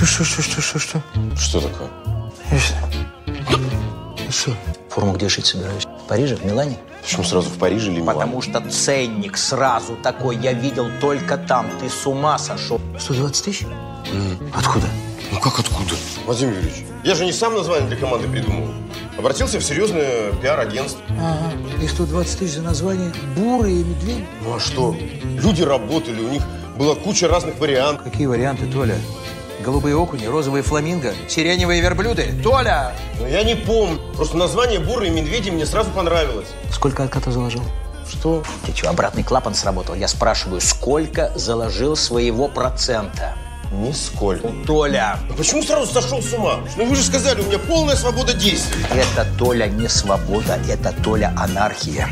Что? Что такое? Что? Форму где шить собираюсь? В Париже? В Милане? Почему сразу в Париже или Милане? Потому что ценник сразу такой я видел только там. Ты с ума сошел. 120 тысяч? Откуда? Ну как откуда? Владимир Юрьевич, я же не сам название для команды придумал. Обратился в серьезное пиар-агентство. Ага. И 120 тысяч за название «Буры и медведь». Ну а что? Люди работали, у них была куча разных вариантов. Какие варианты, Толя? Голубые окуни, розовые фламинго, сиреневые верблюды. Толя! Но я не помню. Просто название «Буры и медведи» мне сразу понравилось. Сколько отката заложил? Что? Ты что, обратный клапан сработал? Я спрашиваю, сколько заложил своего процента? Нисколько. Толя! Ну почему сразу сошел с ума? Ну вы же сказали, у меня полная свобода действий. Это, Толя, не свобода, это, Толя, анархия.